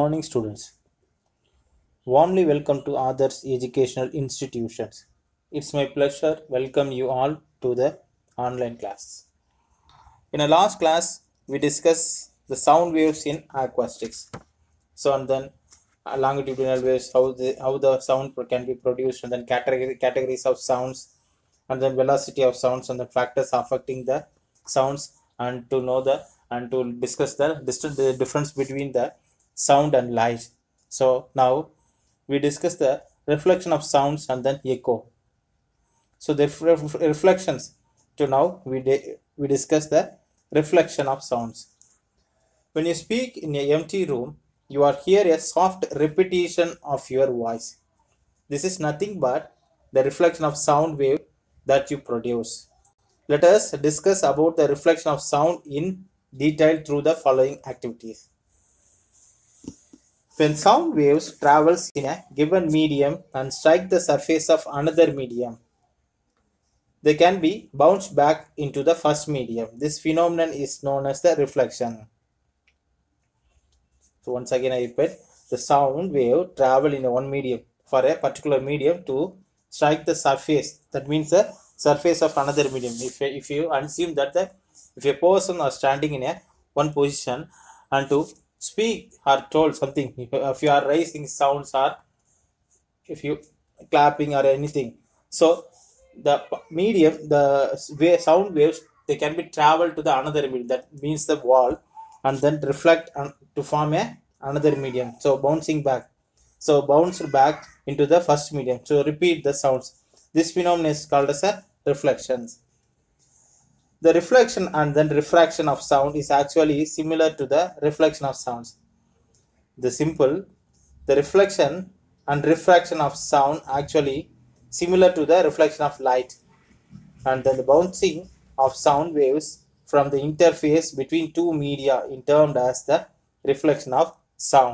morning, students. Warmly welcome to Others Educational Institutions. It's my pleasure welcome you all to the online class. In a last class, we discussed the sound waves in acoustics. So and then longitudinal waves, how the sound can be produced, and then categories of sounds, and then velocity of sounds, and the factors affecting the sounds, and to know the and to discuss the difference between the sound and light. So now we discuss the reflection of sounds and then echo. So the reflections. To now we discuss the reflection of sounds. When you speak in an empty room, you are hear a soft repetition of your voice. This is nothing but the reflection of sound wave that you produce. Let us discuss about the reflection of sound in detail through the following activities. When sound waves travels in a given medium and strike the surface of another medium, they can be bounced back into the first medium. This phenomenon is known as the reflection. So once again I repeat, the sound wave travel in one medium for a particular medium to strike the surface. That means the surface of another medium. If you assume that if a person is standing in a one position and to speak or told something, if you are raising sounds or if you clapping or anything, so the medium, the sound waves, they can be traveled to the another medium, that means the wall, and then reflect to form another medium, so bouncing back, so bounced back into the first medium, so repeat the sounds. This phenomenon is called as a reflections. The reflection and then refraction of sound is actually similar to the reflection of sounds. The reflection and refraction of sound actually similar to the reflection of light, and then the bouncing of sound waves from the interface between two media is termed as the reflection of sound.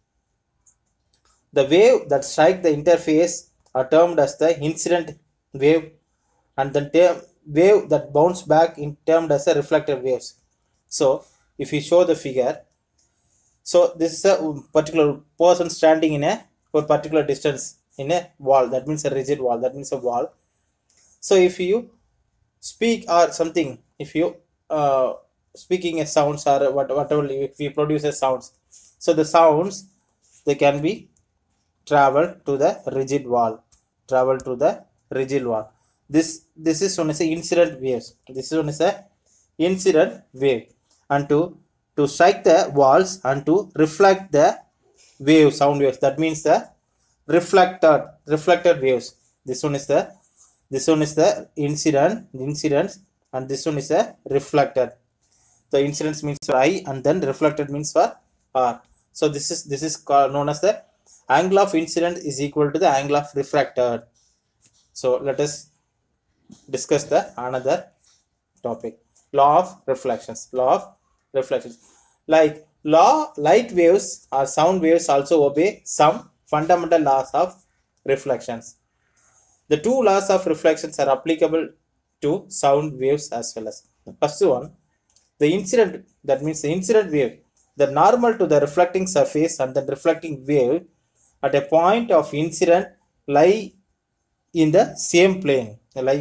The wave that strike the interface are termed as the incident wave, and the wave that bounce back in termed as a reflected waves. So if you show the figure, so this is a particular person standing in a particular distance in a wall, that means a rigid wall, that means a wall. So if you speak or something, if you speaking a sounds or whatever, if you produce a sounds, so the sounds, they can be travel to the rigid wall, this is known as a incident waves. This is known as a incident wave, and to strike the walls and to reflect the wave, sound waves, that means the reflected waves. This one is the incidents, and this one is a reflected. The incidence means for I, and then reflected means for R. So this is called, known as the angle of incident is equal to the angle of refracted. So let us discuss the another topic, law of reflections. Like light waves or sound waves also obey some fundamental laws of reflections. The two laws of reflections are applicable to sound waves as well as. The first one, the incident, that means the incident wave, the normal to the reflecting surface and the reflecting wave at a point of incident lie in the same plane.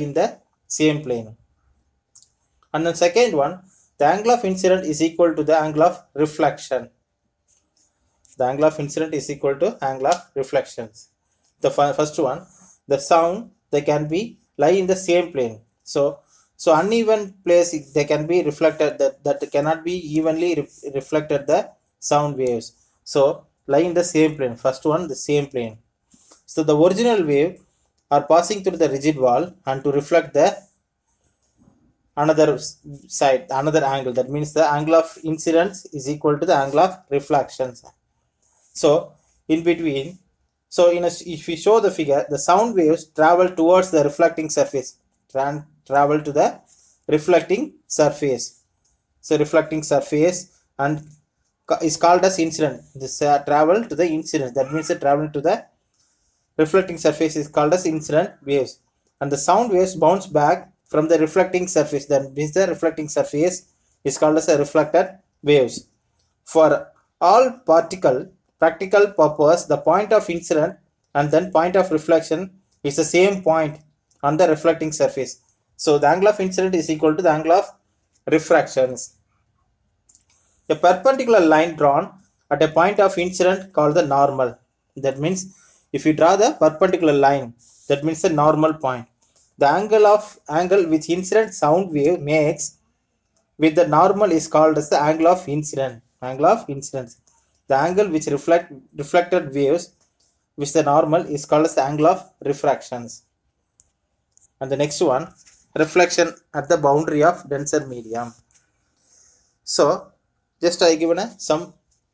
And the second one, the angle of incident is equal to the angle of reflection. The angle of incident is equal to angle of reflections. The first one, the sound, they can be lie in the same plane. So uneven place, they can be reflected, that cannot be evenly reflected the sound waves. So lie in the same plane. First one, the same plane. So the original wave are passing through the rigid wall and to reflect the another side, another angle. That means the angle of incidence is equal to the angle of reflections. So in between, so if we show the figure, the sound waves travel towards the reflecting surface, travel to the reflecting surface. So reflecting surface and is called as incident. This travel to the incident, that means the travel to the reflecting surface is called as incident waves, and the sound waves bounce back from the reflecting surface, that means the reflecting surface is called as a reflected waves. For all particle practical purpose, the point of incident and then point of reflection is the same point on the reflecting surface. So the angle of incident is equal to the angle of refractions. A perpendicular line drawn at a point of incident called the normal. That means if you draw the perpendicular line, that means the normal point. The angle which incident sound wave makes with the normal is called as the angle of incidence. Angle of incidence. The angle which reflected waves with the normal is called as the angle of refractions. And the next one, reflection at the boundary of denser medium. So just I given some.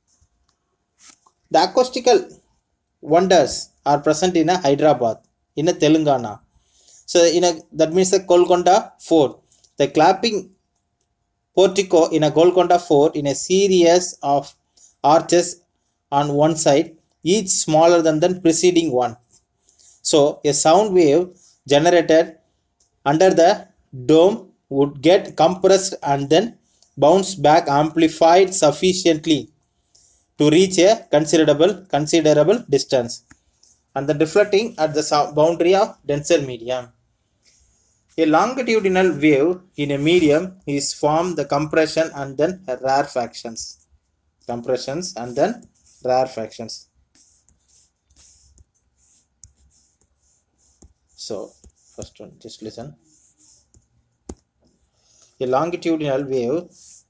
The acoustical wonders are present in a Hyderabad, in a Telangana. So that means the Golconda Fort. The clapping portico in a Golconda Fort in a series of arches on one side, each smaller than the preceding one. So a sound wave generated under the dome would get compressed and then bounce back amplified sufficiently to reach a considerable distance, and then reflecting at the boundary of denser medium. A longitudinal wave in a medium is formed the compression and then rarefactions. Compressions and then rarefactions. So first one, just listen. A longitudinal wave,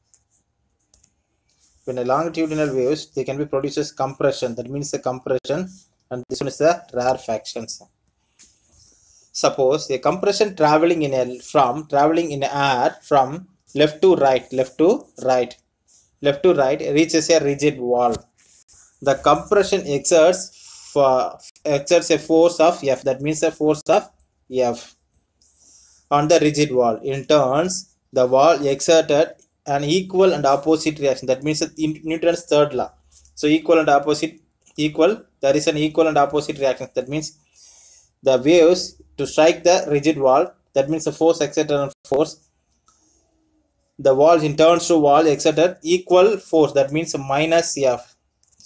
when a longitudinal waves, they can be produced as compression. That means the compression, and this one is the rarefactions. Suppose a compression traveling in air from left to right reaches a rigid wall. The compression exerts a force of F. That means a force of F on the rigid wall. In turns, the wall exerted an equal and opposite reaction. That means Newton's third law. So there is an equal and opposite reaction. That means the waves to strike the rigid wall, that means the force exerted on force, the walls in turns to wall exerted equal force, that means minus F.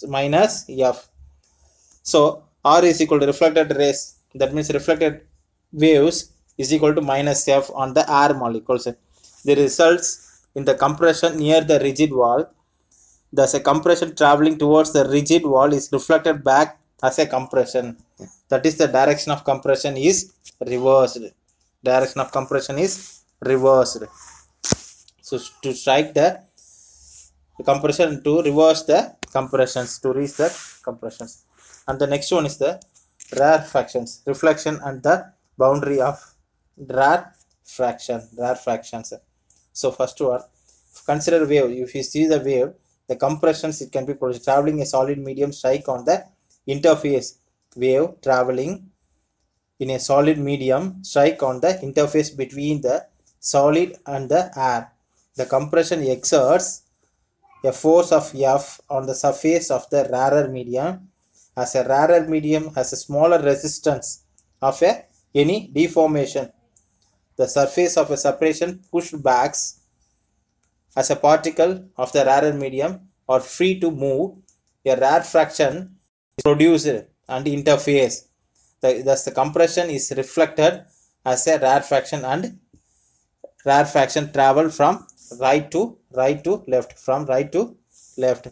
So R is equal to reflected rays, that means reflected waves is equal to minus F on the air molecules. The results in the compression near the rigid wall. Thus a compression traveling towards the rigid wall is reflected back as a compression. That is, the direction of compression is reversed. Direction of compression is reversed. So to strike the compression, to reverse the compressions, to reach the compressions. And the next one is the rarefactions, reflection and the boundary of rarefactions. So first one, consider wave. If you see the wave, the compressions, it can be produced traveling a solid medium strike on the interface. Wave traveling in a solid medium strike on the interface between the solid and the air. The compression exerts a force of F on the surface of the rarer medium, as a rarer medium has a smaller resistance of any deformation. The surface of a separation pushed back as a particle of the rarer medium are free to move. A rarefaction is produced and interface. Thus the compression is reflected as a rarefaction, and rarefaction travel from right to left, from right to left.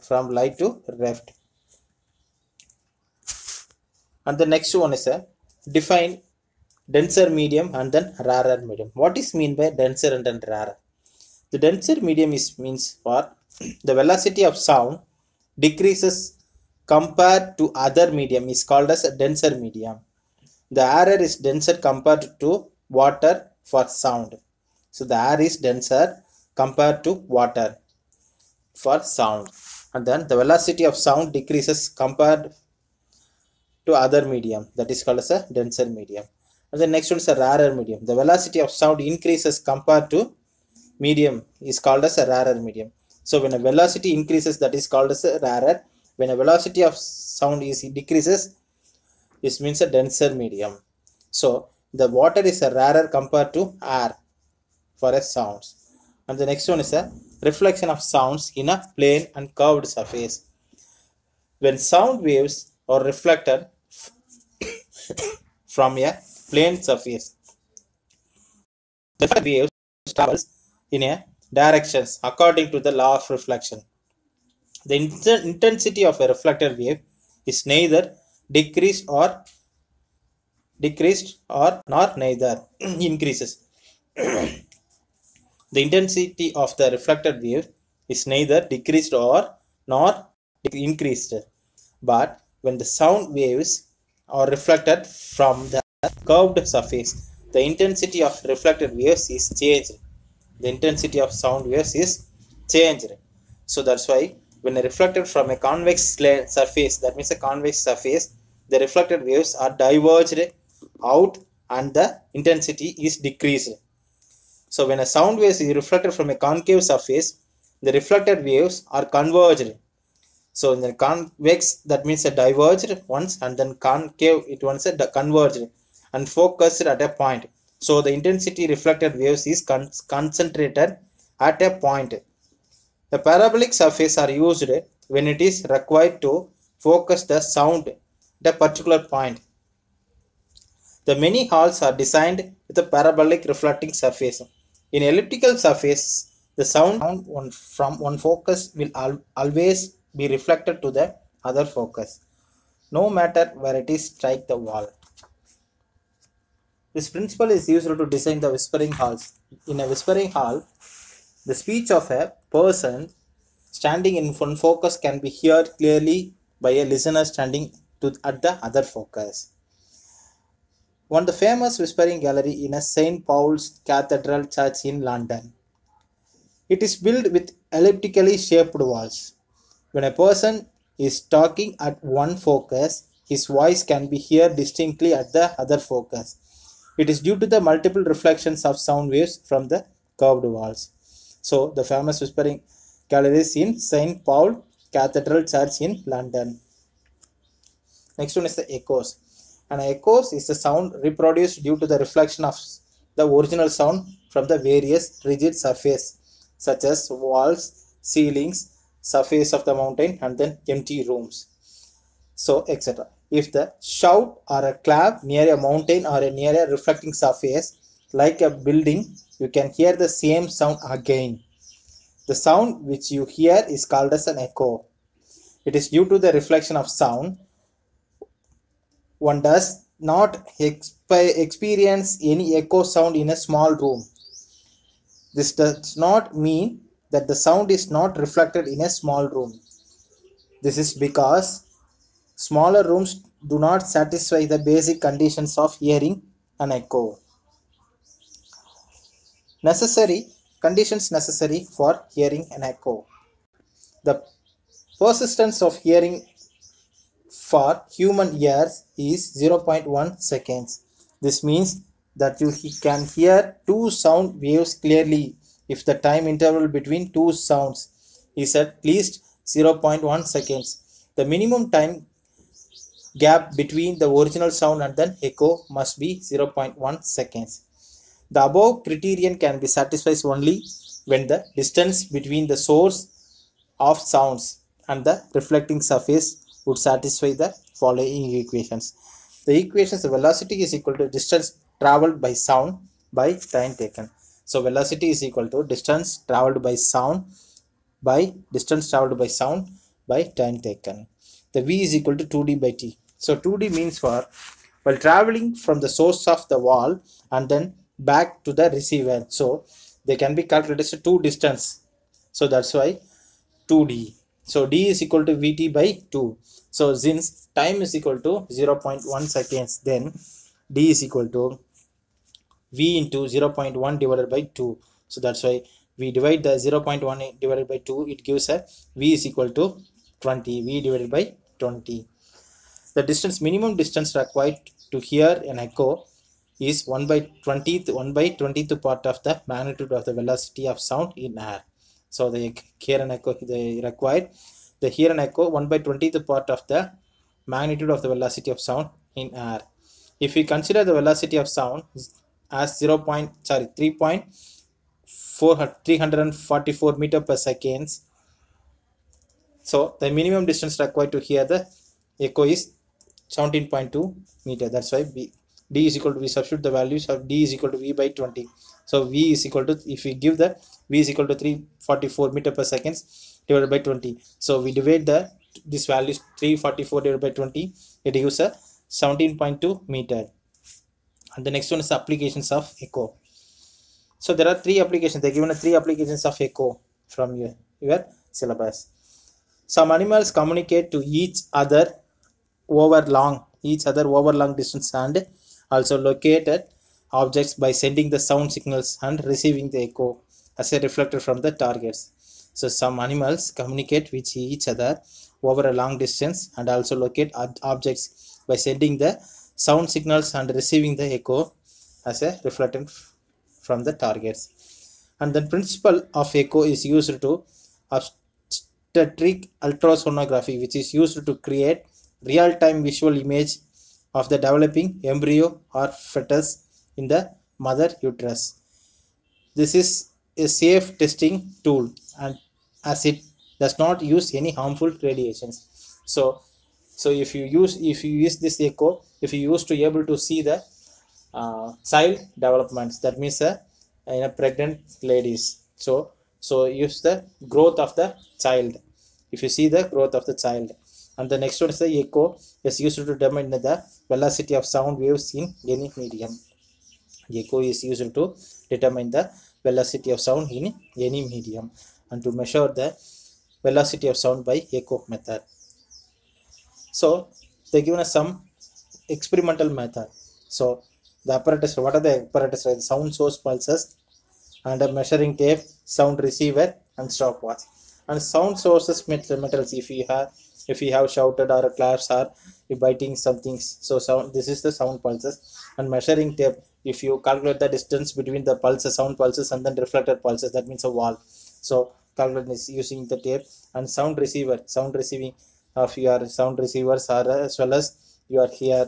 And the next one is a define denser medium and then rarer medium. What is mean by denser and then rarer? The denser medium means for the velocity of sound decreases compared to other medium is called as a denser medium. The air is denser compared to water for sound. So the air is denser compared to water for sound, and then the velocity of sound decreases compared to other medium, that is called as a denser medium. And the next one is a rarer medium. The velocity of sound increases compared to medium is called as a rarer medium. So when a velocity increases, that is called as a rarer. When a velocity of sound decreases, this means a denser medium. So the water is a rarer compared to air for a sounds. And the next one is a reflection of sounds in a plane and curved surface. When sound waves are reflected from a plane surface, the waves travels in a directions according to the law of reflection. The intensity of a reflected wave is neither decreased or nor neither increases. The intensity of the reflected wave is neither decreased or nor increased. But when the sound waves are reflected from the curved surface, the intensity of reflected waves is changed. The intensity of sound waves is changed. So that's why when reflected from a convex surface, that means a convex surface, the reflected waves are diverged out and the intensity is decreased. So when a sound wave is reflected from a concave surface, the reflected waves are converged. So in the convex, that means a diverged once, and then concave, it once a converged and focused at a point. So the intensity reflected waves is concentrated at a point. The parabolic surface are used when it is required to focus the sound at a particular point. The many halls are designed with a parabolic reflecting surface. In elliptical surface, the sound from one focus will always be reflected to the other focus, no matter where it is strike the wall. This principle is used to design the whispering halls. In a whispering hall, the speech of a person standing in one focus can be heard clearly by a listener standing at the other focus. One the famous whispering gallery in a St. Paul's Cathedral Church in London. It is built with elliptically shaped walls. When a person is talking at one focus, his voice can be heard distinctly at the other focus. It is due to the multiple reflections of sound waves from the curved walls. So, the famous whispering gallery is in St. Paul Cathedral Church in London. Next one is the echoes. An echoes is the sound reproduced due to the reflection of the original sound from the various rigid surface such as walls, ceilings, surface of the mountain, and then empty rooms. So, etc. If the shout or a clap near a mountain or near a reflecting surface like a building, you can hear the same sound again. The sound which you hear is called as an echo. It is due to the reflection of sound. One does not experience any echo sound in a small room. This does not mean that the sound is not reflected in a small room. This is because smaller rooms do not satisfy the basic conditions of hearing an echo. Conditions necessary for hearing an echo. The persistence of hearing for human ears is 0.1 seconds. This means that you can hear two sound waves clearly if the time interval between two sounds is at least 0.1 seconds. The minimum time gap between the original sound and the echo must be 0.1 seconds. The above criterion can be satisfied only when the distance between the source of sounds and the reflecting surface would satisfy the following equations. The equations of velocity is equal to distance traveled by sound by time taken. So velocity is equal to distance traveled by sound by time taken. The V is equal to 2D by T. So 2D means for while traveling from the source of the wall and then back to the receiver. So they can be calculated as two distance. So that's why 2D. So D is equal to Vt by 2. So since time is equal to 0.1 seconds, then D is equal to V into 0.1 divided by 2. So that's why we divide the 0.1 divided by 2. It gives a V is equal to 20. V divided by 20. The minimum distance required to hear an echo is 1 by 20th part of the magnitude of the velocity of sound in air. So the hear an echo, they required the hear an echo 1 by 20th part of the magnitude of the velocity of sound in air. If we consider the velocity of sound as 344 meter per second, So the minimum distance required to hear the echo is 17.2 meter. That's why d is equal to, we substitute the values of d is equal to v by 20. So v is equal to, if we give the v is equal to 344 meter per seconds divided by 20, so we divide the this value is 344 divided by 20, it gives a 17.2 meter. And the next one is the applications of echo. So there are three applications. They given a three applications of echo from your syllabus. Some animals communicate to each other over long distance and also located objects by sending the sound signals and receiving the echo as a reflector from the targets. So some animals communicate with each other over a long distance and also locate objects by sending the sound signals and receiving the echo as a reflector from the targets. And the principle of echo is used to obstetric ultrasonography, which is used to create real-time visual image of the developing embryo or fetus in the mother uterus. This is a safe testing tool, and as it does not use any harmful radiations. So if you use this echo, if you use to able to see the child developments, that means in a pregnant ladies, so use the growth of the child, if you see the growth of the child. And the next one is the echo is used to determine the velocity of sound waves in any medium. Echo is used to determine the velocity of sound in any medium and to measure the velocity of sound by echo method. So they given us some experimental method. So the apparatus, what are the apparatus? Sound source pulses and a measuring tape, sound receiver and stopwatch. And sound sources metals, if you have shouted or claps or you biting something, so sound, this is the sound pulses. And measuring tape, if you calculate the distance between the pulses, sound pulses and then reflected pulses, that means a wall, so calculate this using the tape. And sound receiver, sound receiving of your sound receivers are as well as you are here,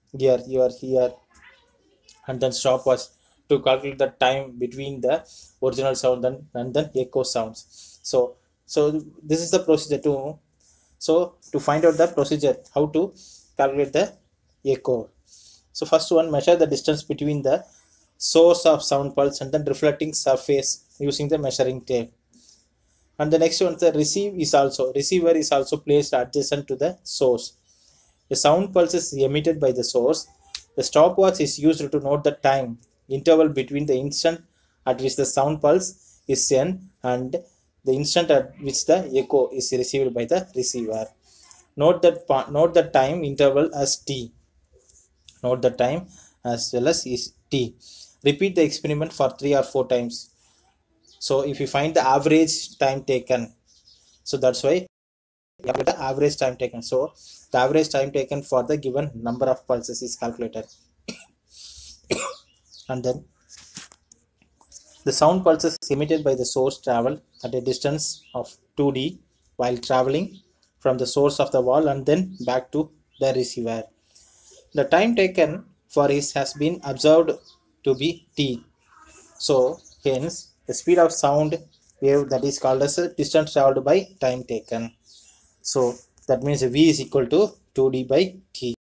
and then stopwatch to calculate the time between the original sound and then echo sounds. So this is the procedure to find out the procedure how to calculate the echo. So first one, measure the distance between the source of sound pulse and then reflecting surface using the measuring tape. And the next one, the receiver is also placed adjacent to the source. The sound pulse is emitted by the source. The stopwatch is used to note the time interval between the instant at which the sound pulse is sent and the instant at which the echo is received by the receiver. Note the time interval as t. Note the time as well as is t. Repeat the experiment for 3 or 4 times. So if you find the average time taken, so that's why the average time taken. So the average time taken for the given number of pulses is calculated. And then the sound pulses emitted by the source travel at a distance of 2d while traveling from the source of the wall and then back to the receiver. The time taken for this has been observed to be t. So hence the speed of sound wave, that is called as a distance traveled by time taken. So that means v is equal to 2d by t.